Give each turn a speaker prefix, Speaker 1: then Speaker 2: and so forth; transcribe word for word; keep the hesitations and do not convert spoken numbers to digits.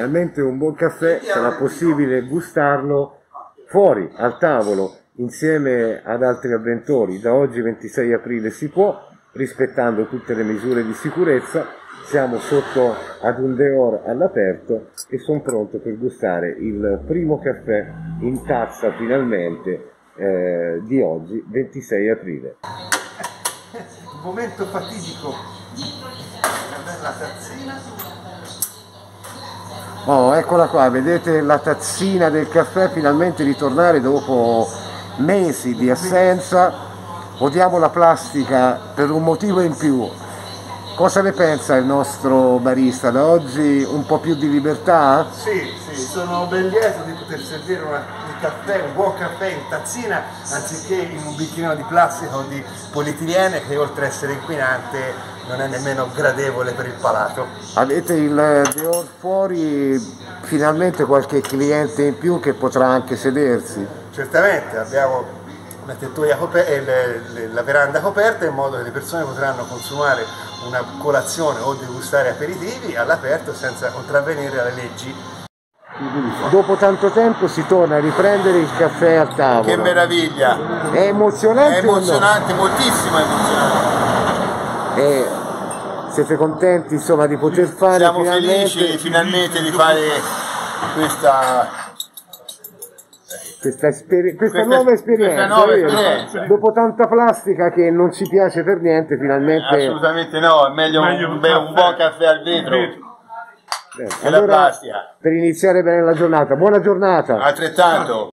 Speaker 1: finalmente un buon caffè sarà possibile gustarlo fuori, al tavolo, insieme ad altri avventori. Da oggi ventisei aprile si può, rispettando tutte le misure di sicurezza. Siamo sotto ad un Deor all'aperto e sono pronto per gustare il primo caffè in tazza finalmente eh, di oggi, ventisei aprile.
Speaker 2: Un momento fatidico, una bella tazzina.
Speaker 1: Oh, eccola qua, vedete la tazzina del caffè finalmente ritornare dopo mesi di assenza. Odiamo la plastica per un motivo in più. Cosa ne pensa il nostro barista? Da oggi un po' più di libertà?
Speaker 2: Sì, sì, sono ben lieto di poter servire una, un caffè, un buon caffè in tazzina anziché in un bicchierino di plastica o di polietilene che oltre ad essere inquinante non è nemmeno gradevole per il palato.
Speaker 1: Avete il Deor fuori, finalmente qualche cliente in più che potrà anche sedersi?
Speaker 2: Certamente, abbiamo la tettoia coperta, la veranda coperta in modo che le persone potranno consumare una colazione o degustare aperitivi all'aperto senza contravvenire alle leggi.
Speaker 1: Dopo tanto tempo si torna a riprendere il caffè a tavola.
Speaker 2: Che meraviglia!
Speaker 1: È emozionante?
Speaker 2: È emozionante, no? Moltissimo emozionante.
Speaker 1: E siete contenti insomma di poter fare
Speaker 2: Siamo
Speaker 1: finalmente...
Speaker 2: felici finalmente di fare questa...
Speaker 1: Questa, esperi questa,
Speaker 2: questa
Speaker 1: nuova esperienza,
Speaker 2: questa nuova esperienza.
Speaker 1: Dopo tanta plastica che non ci piace per niente, finalmente...
Speaker 2: Assolutamente no, è meglio, meglio un, un, un buon caffè al vetro
Speaker 1: Beh,
Speaker 2: che
Speaker 1: allora,
Speaker 2: la plastica.
Speaker 1: Per iniziare bene la giornata, buona giornata!
Speaker 2: Altrettanto!